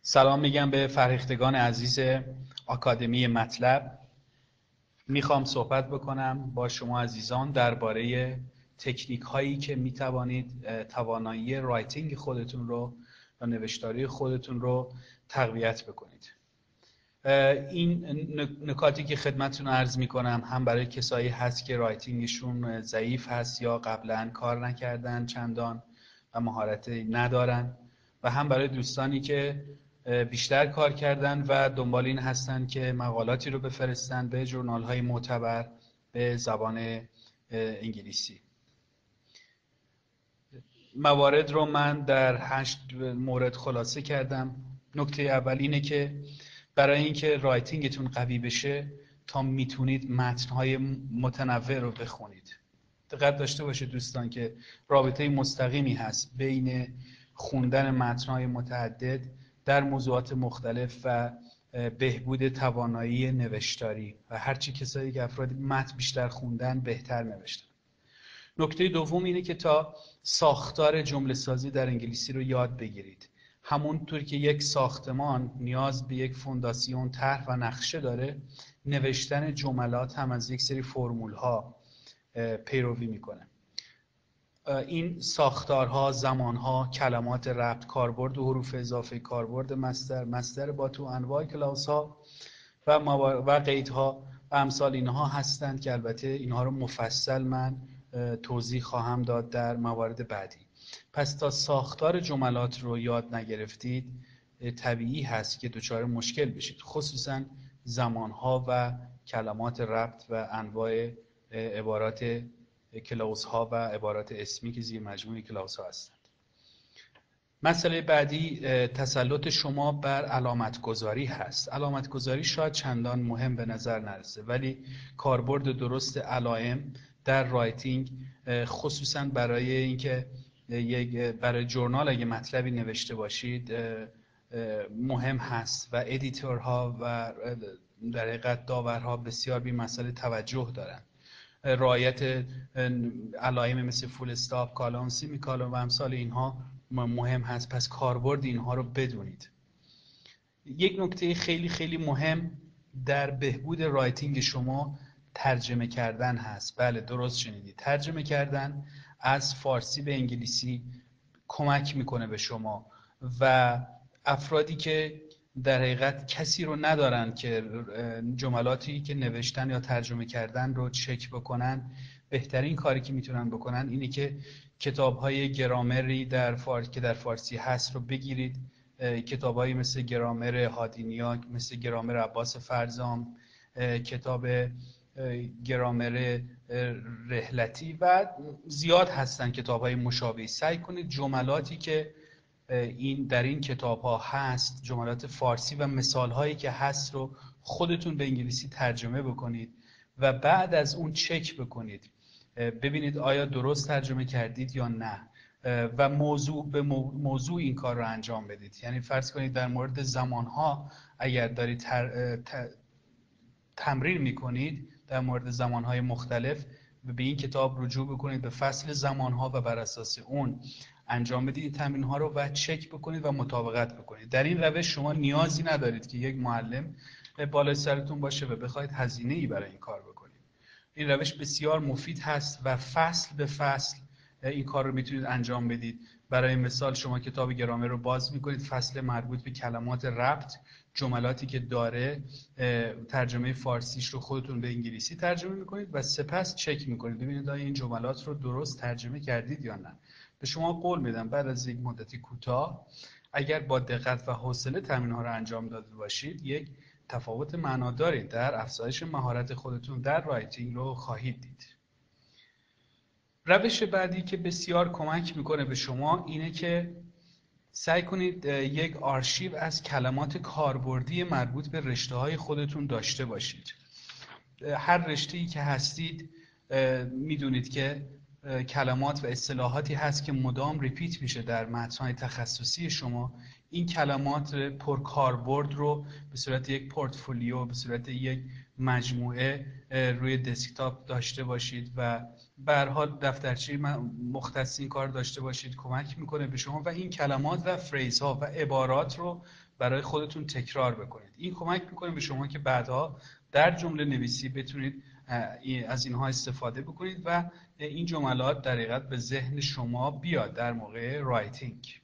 سلام میگم به فرهیختگان عزیز آکادمی مطلب. میخوام صحبت بکنم با شما عزیزان درباره تکنیک هایی که میتوانید توانایی رایتینگ خودتون رو و نوشتاری خودتون رو تقویت بکنید. این نکاتی که خدمتتون عرض میکنم هم برای کسایی هست که رایتینگشون ضعیف هست یا قبلا کار نکردن چندان و مهارتی ندارن، و هم برای دوستانی که بیشتر کار کردن و دنبال این هستن که مقالاتی رو بفرستن به ژورنال های معتبر به زبان انگلیسی. موارد رو من در 8 مورد خلاصه کردم. نکته اول اینه که برای اینکه رایتینگتون قوی بشه تا میتونید متن‌های متنوع رو بخونید. دقت داشته باشید دوستان که رابطه مستقیمی هست بین خوندن متن‌های متعدد در موضوعات مختلف و بهبود توانایی نوشتاری، و هرچی کسایی که افرادی متن بیشتر خوندن بهتر نوشتن. نکته دوم اینه که تا ساختار جمله سازی در انگلیسی رو یاد بگیرید. همونطور که یک ساختمان نیاز به یک فونداسیون، طرح و نقشه داره، نوشتن جملات هم از یک سری فرمول ها پیروی میکنه. این ساختارها، زمانها، کلمات ربط، کاربرد و حروف اضافه، کاربرد مصدر با تو، انواع کلاس ها و قیدها و امثال اینها هستند که البته اینها رو مفصل من توضیح خواهم داد در موارد بعدی. پس تا ساختار جملات رو یاد نگرفتید طبیعی هست که دچار مشکل بشید، خصوصا زمانها و کلمات ربط و انواع عبارات کلاوس ها و عبارات اسمی که زیر مجموعه کلاوس ها هستند. مسئله بعدی تسلط شما بر علامت گذاری هست. علامت گذاری شاید چندان مهم به نظر نرسه، ولی کاربرد درست علائم در رایتینگ، خصوصا برای اینکه برای جورنال اگه مطلبی نوشته باشید مهم هست و ادیتورها و در حقیقت داورها بسیار به مسئله توجه دارن. رعایت علائم مثل فول استاپ، کالون، سیمی کالون و امثال اینها مهم هست. پس کاربرد اینها رو بدونید. یک نکته خیلی خیلی مهم در بهبود رایتینگ شما ترجمه کردن هست. بله درست شنیدید، ترجمه کردن از فارسی به انگلیسی کمک میکنه به شما، و افرادی که در حقیقت کسی رو ندارن که جملاتی که نوشتن یا ترجمه کردن رو چک بکنن، بهترین کاری که میتونن بکنن اینه که کتاب‌های گرامری که در فارسی هست رو بگیرید. کتاب‌هایی مثل گرامر هادینیا، مثل گرامر عباس فرزام، کتاب گرامر رحلتی و زیاد هستن کتاب‌های مشابهی. سعی کنید جملاتی که در این کتاب‌ها هست، جملات فارسی و مثال‌هایی که هست رو خودتون به انگلیسی ترجمه بکنید و بعد از اون چک بکنید، ببینید آیا درست ترجمه کردید یا نه، و موضوع این کار رو انجام بدید. یعنی فرض کنید در مورد زمان‌ها اگر دارید تمرین می‌کنید در مورد زمان‌های مختلف، به این کتاب رجوع بکنید، به فصل زمان‌ها، و بر اساس اون انجام بدید این تمرین‌ها رو و چک بکنید و مطابقت بکنید. در این روش شما نیازی ندارید که یک معلم بالای سرتون باشه و بخواید هزینه‌ای برای این کار بکنید. این روش بسیار مفید هست و فصل به فصل این کار رو میتونید انجام بدید. برای مثال شما کتاب گرامر رو باز میکنید، فصل مربوط به کلمات ربط، جملاتی که داره، ترجمه فارسیش رو خودتون به انگلیسی ترجمه میکنید و سپس چک میکنید ببینید آیا این جملات رو درست ترجمه کردید یا نه. به شما قول میدم بعد از یک مدتی کوتاه اگر با دقت و حوصله تمرین‌ها رو انجام داده باشید، یک تفاوت معناداری در افزایش مهارت خودتون در رایتینگ رو خواهید دید. روش بعدی که بسیار کمک میکنه به شما اینه که سعی کنید یک آرشیو از کلمات کاربردی مربوط به رشته‌های خودتون داشته باشید. هر رشته‌ای که هستید میدونید که کلمات و اصطلاحاتی هست که مدام ریپیت میشه در متن‌های تخصصی شما. این کلمات پرکاربرد رو به صورت یک پورتفولیو، به صورت یک مجموعه روی دسکتاپ داشته باشید و به هر حال دفترچه مختص این کار داشته باشید. کمک میکنه به شما و این کلمات و فریزها و عبارات رو برای خودتون تکرار بکنید. این کمک میکنه به شما که بعدها در جمله نویسی بتونید از اینها استفاده بکنید و این جملات در حقیقت به ذهن شما بیاد در موقع رایتینگ.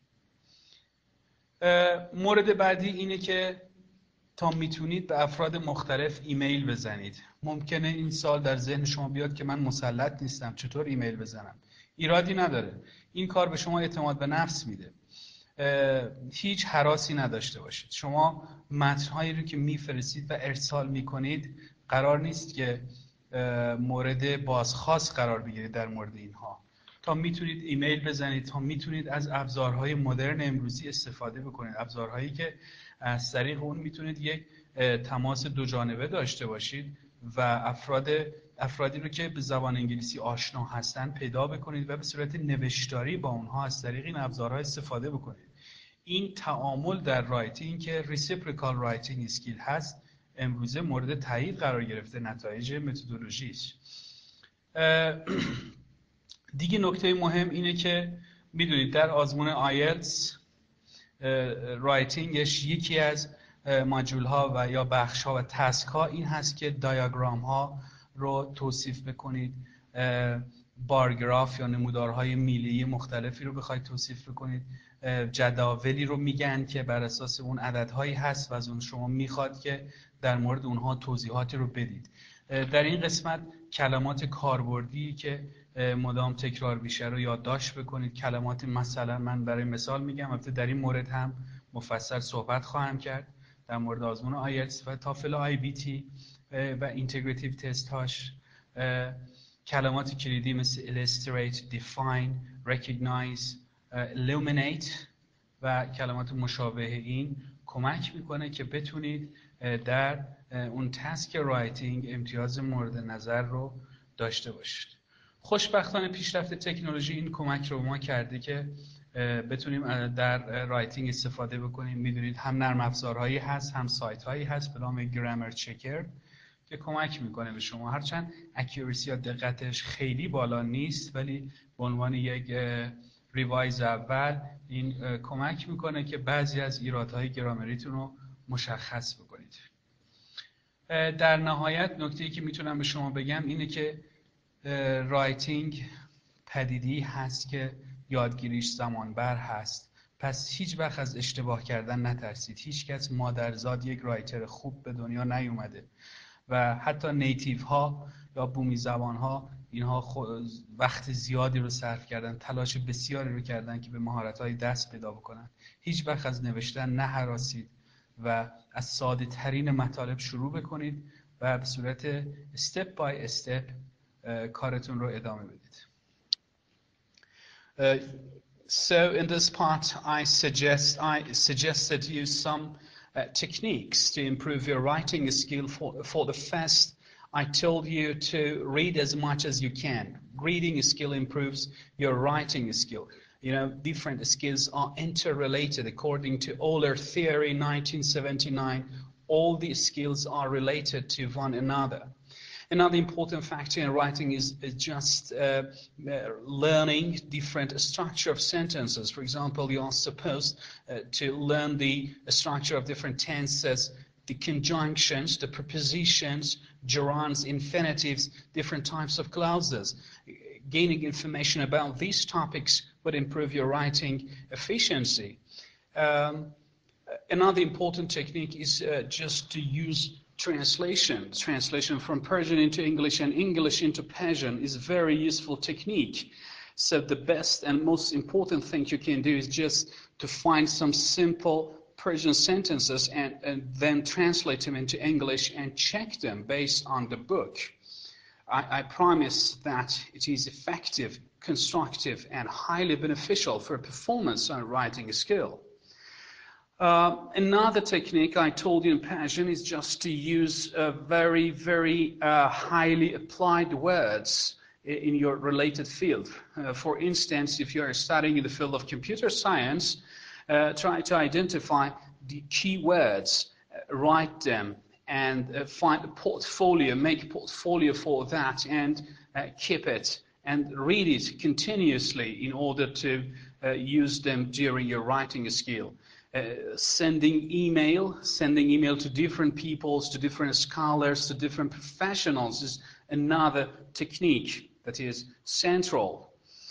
مورد بعدی اینه که تا میتونید به افراد مختلف ایمیل بزنید. ممکنه این سال در ذهن شما بیاد که من مسلط نیستم، چطور ایمیل بزنم؟ ایرادی نداره. این کار به شما اعتماد به نفس میده. هیچ هراسی نداشته باشید. شما متن‌هایی رو که میفرستید و ارسال میکنید قرار نیست که مورد بازخواست قرار بگیرید در مورد اینها. تا میتونید ایمیل بزنید، تا میتونید از ابزارهای مدرن امروزی استفاده بکنید، ابزارهایی که از طریق اون میتونید یک تماس دو جانبه داشته باشید و افرادی رو که به زبان انگلیسی آشنا هستن پیدا بکنید و به صورت نوشتاری با اونها از طریق این ابزارها استفاده بکنید. این تعامل در رایتینگ که ریسیپریکال رایتینگ اسکیل هست امروزه مورد تایید قرار گرفته نتایج متدولوژیش. دیگه نکته مهم اینه که میدونید در آزمون آیلتس رایتینگش یکی از ماژول ها و یا بخش ها و تسک ها این هست که دیاگرام ها رو توصیف بکنید، بارگراف یا نمودارهای میلی مختلفی رو بخواید توصیف بکنید، جداولی رو میگن که بر اساس اون عددهایی هست و از اون شما میخواد که در مورد اونها توضیحاتی رو بدید. در این قسمت کلمات کاربردی که مدام تکرار میشه رو یادداشت بکنید. کلمات مثلا من برای مثال میگم، البته در این مورد هم مفصل صحبت خواهم کرد در مورد آزمون آیلتس و تافل IBT و اینتگریتیو تست هاش. کلمات کلیدی مثل illustrate, define, recognize, illuminate و کلمات مشابه این کمک میکنه که بتونید در اون تسک رایتینگ امتیاز مورد نظر رو داشته باشید. خوشبختانه پیشرفت تکنولوژی این کمک رو ما کرده که بتونیم در رایتینگ استفاده بکنیم. میدونید هم نرم افزارهایی هست، هم سایت هایی هست به نام گرامر چکر که کمک میکنه به شما. هرچند اکیورسی یا دقتش خیلی بالا نیست ولی به عنوان یک ریوایز اول این کمک میکنه که بعضی از ایرادهای گرامریتون رو مشخص بکنید. در نهایت نکته‌ای که میتونم به شما بگم اینه که رایتینگ پدیده‌ای هست که یادگیریش زمانبر هست. پس هیچ وقت از اشتباه کردن نترسید. هیچ کس مادرزاد یک رایتر خوب به دنیا نیومده و حتی نیتیو ها یا بومی زبان ها اینها وقت زیادی رو صرف کردن، تلاش بسیاری رو کردن که به مهارت های دست پیدا بکنن. هیچ وقت از نوشتن نهراسید و از ساده ترین مطالب شروع بکنید و به صورت استپ بای استپ کارتون رو ادامه بدید. So in this part I suggested you some techniques to improve your writing skill. For the first, I told you to read as much as you can. Reading skill improves your writing skill. You know, different skills are interrelated according to Euler theory 1979. All these skills are related to one another. Another important factor in writing is just learning different structure of sentences. For example, you are supposed to learn the structure of different tenses, the conjunctions, the prepositions, gerunds, infinitives, different types of clauses. Gaining information about these topics would improve your writing efficiency. Another important technique is just to use translation from Persian into English and English into Persian is a very useful technique. So the best and most important thing you can do is just to find some simple Persian sentences and then translate them into English and check them based on the book. I promise that it is effective, constructive, and highly beneficial for performance on writing skill. Another technique I told you in Persian is just to use very, very highly applied words in your related field. For instance, if you are studying in the field of computer science, try to identify the key words, write them and find a portfolio, make a portfolio for that, and keep it and read it continuously in order to use them during your writing skill. Sending email to different peoples, to different scholars, to different professionals is another technique that is central.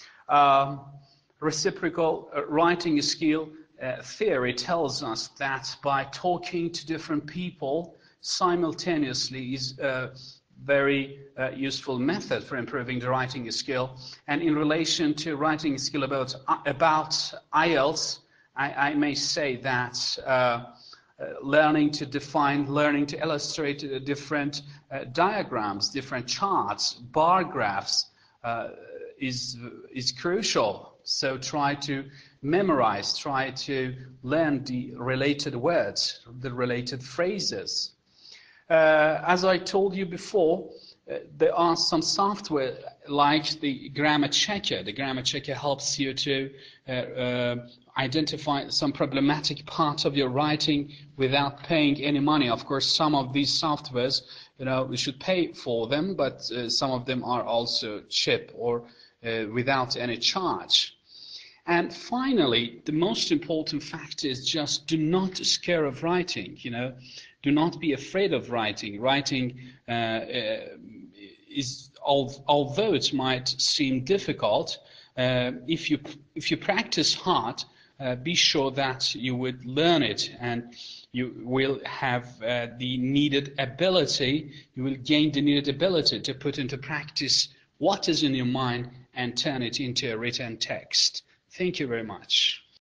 Reciprocal writing skill theory tells us that by talking to different people simultaneously is a very useful method for improving the writing skill. And in relation to writing skill about IELTS, I may say that learning to define, learning to illustrate different diagrams, different charts, bar graphs is crucial. So try to memorize, try to learn the related words, the related phrases. As I told you before, there are some software like the Grammar Checker. The Grammar Checker helps you to identify some problematic part of your writing without paying any money. Of course, some of these softwares, we should pay for them, but some of them are also cheap or without any charge. And finally, the most important fact is just do not scare of writing. Do not be afraid of writing. Writing is, although it might seem difficult, if you practice hard, be sure that you would learn it, and you will have the needed ability. You will gain the needed ability to put into practice what is in your mind and turn it into a written text. Thank you very much.